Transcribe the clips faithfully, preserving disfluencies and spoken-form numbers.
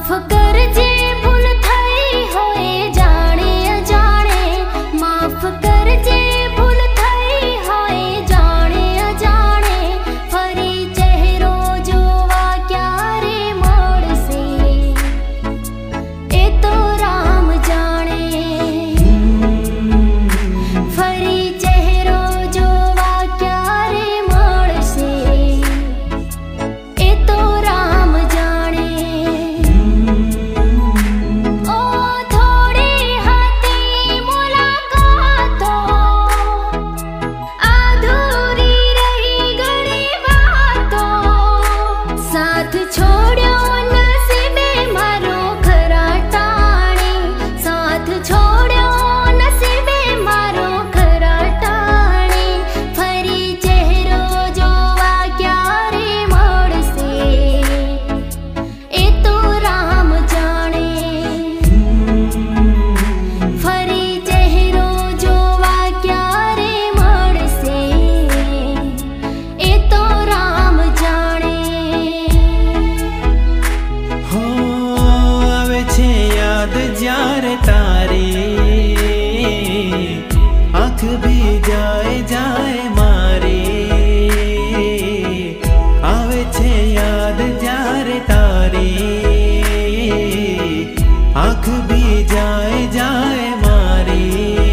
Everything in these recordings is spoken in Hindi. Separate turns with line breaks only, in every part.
माफ कर जे भूल थई होए जाने अजाणे, माफ कर जे भूल थई होए जाने अजाणे, फरी चेहरो जोवा क्यारे मोड़ से ए तो राम जाने, फरी चेहरो जोवा क्यारे मोड़ से ए तो राम जाने। ओ थोड़ी हती मुलाकातों, अधूरी रही घणी बातों, साथ छोड़ो नसीबे मारो खरा टाणे, साथ छोड़ो नसीबे मारो खरा टाणे, फरी चेहरो जोवा क्यारे मोड़ से ए तो राम जाने, फरी चेहरो जोवा क्यारे मोड़ से ए तो राम जाने।
हो आवे छे याद जारे तारी, आँख भी जाए जाए मारी, आवे छे याद जारे तारी, आँख भी जाए जाए मारी,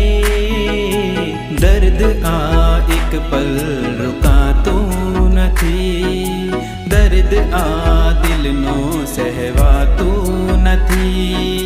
दर्द आ एक पल रुकातू नथी, दर्द आ दिल नो सहवातू नथी।